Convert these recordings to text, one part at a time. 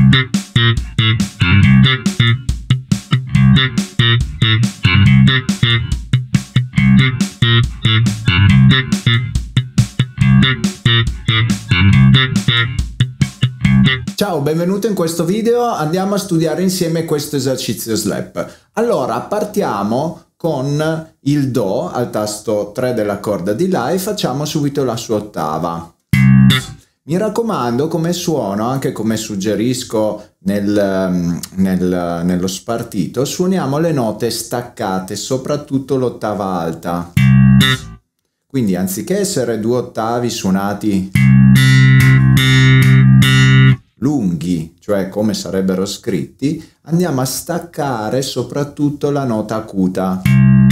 Ciao, benvenuto in questo video. Andiamo a studiare insieme questo esercizio slap. Allora, partiamo con il Do al tasto 3 della corda di La e facciamo subito la sua ottava. Mi raccomando, come suono, anche come suggerisco nello spartito, suoniamo le note staccate, soprattutto l'ottava alta. Quindi anziché essere due ottavi suonati lunghi, cioè come sarebbero scritti, andiamo a staccare soprattutto la nota acuta.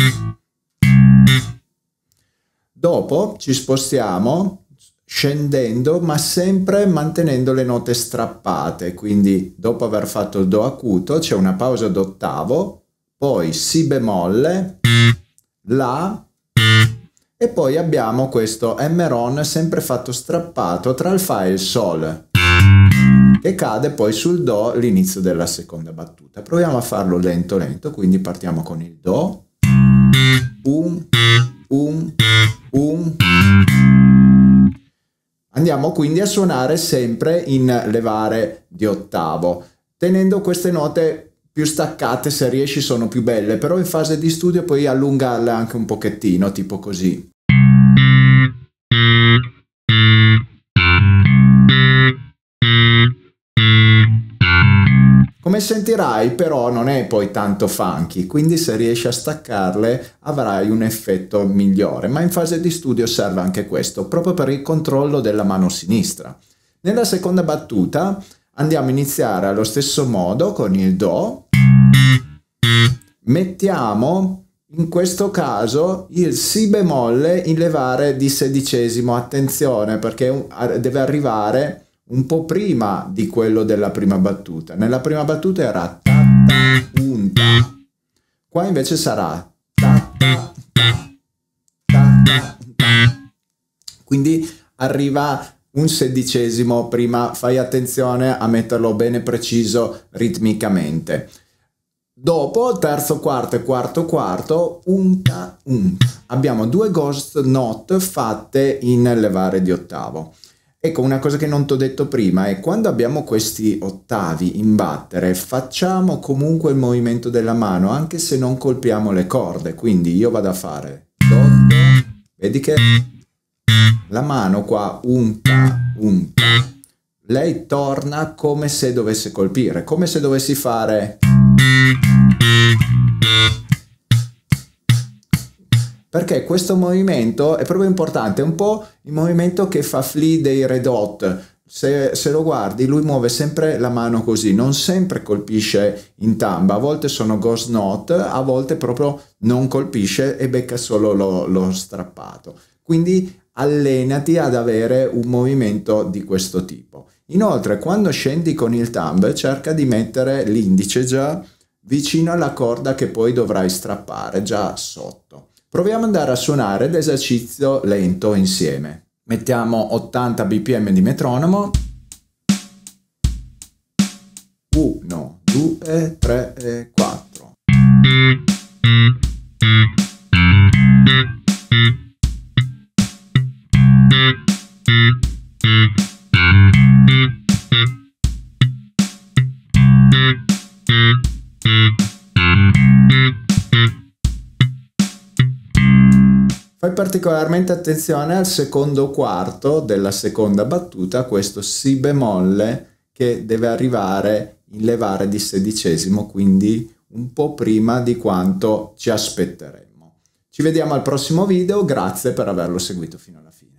Dopo ci spostiamo scendendo, ma sempre mantenendo le note strappate, quindi dopo aver fatto il Do acuto c'è una pausa d'ottavo, poi Si bemolle, La, e poi abbiamo questo Emmeron sempre fatto strappato tra il Fa e il Sol, che cade poi sul Do all'inizio della seconda battuta. Proviamo a farlo lento lento, quindi partiamo con il Do, Andiamo quindi a suonare sempre in levare di ottavo, tenendo queste note più staccate, se riesci sono più belle, però in fase di studio puoi allungarle anche un pochettino, tipo così. Come sentirai però non è poi tanto funky, quindi se riesci a staccarle avrai un effetto migliore, ma in fase di studio serve anche questo, proprio per il controllo della mano sinistra. Nella seconda battuta andiamo a iniziare allo stesso modo con il Do, mettiamo in questo caso il Si bemolle in levare di sedicesimo, attenzione perché deve arrivare un po' prima di quello della prima battuta. Nella prima battuta era ta ta punta, qua invece sarà ta ta ta ta ta ta, quindi arriva un sedicesimo prima, fai attenzione a metterlo bene preciso ritmicamente. Dopo terzo quarto e quarto quarto unta unta, abbiamo due ghost note fatte in levare di ottavo. Ecco, una cosa che non ti ho detto prima è quando abbiamo questi ottavi in battere facciamo comunque il movimento della mano anche se non colpiamo le corde, quindi io vado a fare Do, Do, vedi che la mano qua unta unta, lei torna come se dovesse colpire, come se dovessi fare, perché questo movimento è proprio importante, è un po' il movimento che fa Flea dei Red Hot. Se lo guardi, lui muove sempre la mano così, non sempre colpisce in tamba, a volte sono ghost note, a volte proprio non colpisce e becca solo lo strappato. Quindi allenati ad avere un movimento di questo tipo. Inoltre, quando scendi con il thumb, cerca di mettere l'indice già vicino alla corda che poi dovrai strappare, già sotto. Proviamo ad andare a suonare l'esercizio lento insieme. Mettiamo 80 bpm di metronomo. 1, 2, 3 e 4. Fai particolarmente attenzione al secondo quarto della seconda battuta, questo Si bemolle che deve arrivare in levare di sedicesimo, quindi un po' prima di quanto ci aspetteremmo. Ci vediamo al prossimo video, grazie per averlo seguito fino alla fine.